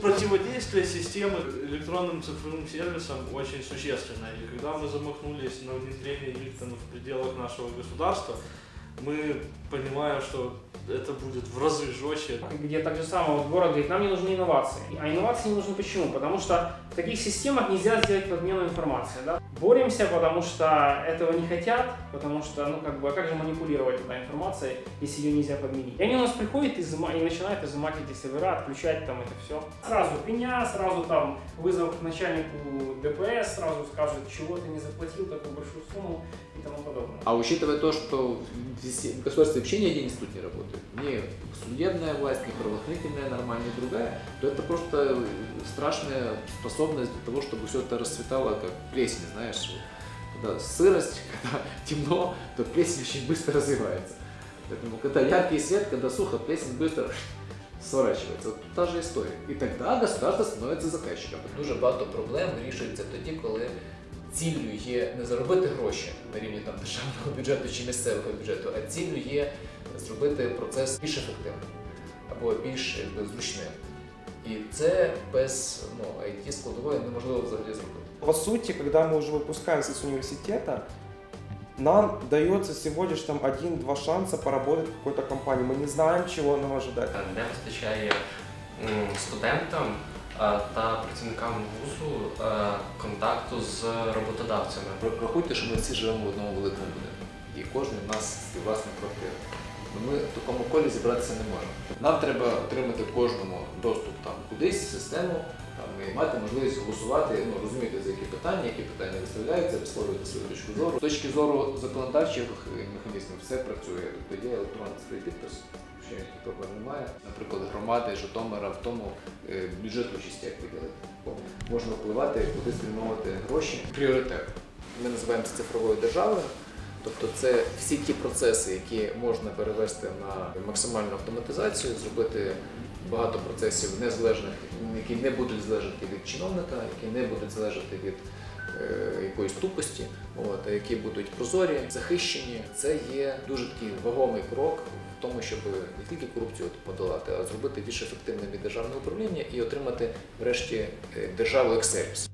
Противодействие системы электронным цифровым сервисам очень существенно. И когда мы замахнулись на внедрение их в пределах нашего государства, мы понимаем, что это будет в разы жестче. Где так же самое, вот город говорит, нам не нужны инновации. А инновации не нужны почему? Потому что в таких системах нельзя сделать подмену информации. Да? Боремся, потому что этого не хотят, потому что, ну как бы, а как же манипулировать этой информацией, если ее нельзя подменить? И они у нас приходят и начинают изымать эти сервера, отключать там это все. Сразу меня, сразу там вызов к начальнику ДПС, сразу скажут, чего ты не заплатил такую большую сумму и тому подобное. А учитывая то, что в государстве вообще ни один институт не работает, ни судебная власть, ни правоохранительная нормальная, ни другая, то это просто страшная способность для того, чтобы все это расцветало как плесень, знаешь. Когда сырость, когда темно, то плесень очень быстро развивается. Поэтому когда яркий свет, когда сухо, плесень быстро сворачивается. Вот та же історія. І тоді государство становиться заказчиком. Дуже багато проблем вирішується тоді, коли ціллю є не заробити гроші на рівні там державного бюджету чи місцевого бюджету, а ціллю є зробити процес більш ефективним або більш зручним. І це без IT-складової неможливо взагалі зробити. По сути, когда мы уже выпускаемся с университета, нам дается всего лишь там 1-2 шанса поработать в какой-то компании. Мы не знаем, чего нам ожидать. Не вистачає студентам та працівникам вузу контакту з роботодавцями. Рахуйте, що ми всі живемо в одному великому будинку. І кожен у нас свій власний квартир. Ми в такому колі зібратися не можемо. Нам треба отримати кожному доступ там кудись в систему, і мати можливість голосувати, розуміти, за які питання виставляються, висловлювати свою точку зору. З точки зору законодавчих механізмів все працює. Тобто є електронний цифровий підпис, ще ніяких проблем немає. Наприклад, громади Житомира в тому бюджет участі, як виділити. Можна впливати, куди спрямовувати гроші. Пріоритет. Ми називаємо це цифровою державою. Тобто це всі ті процеси, які можна перевести на максимальну автоматизацію, зробити багато процесів незалежних, які не будуть залежати від чиновника, які не будуть залежати від якоїсь тупості, а які будуть прозорі, захищені. Це є дуже такий вагомий крок в тому, щоб не тільки корупцію подолати, а зробити більш ефективним і державне управління і отримати врешті державу як сервіс.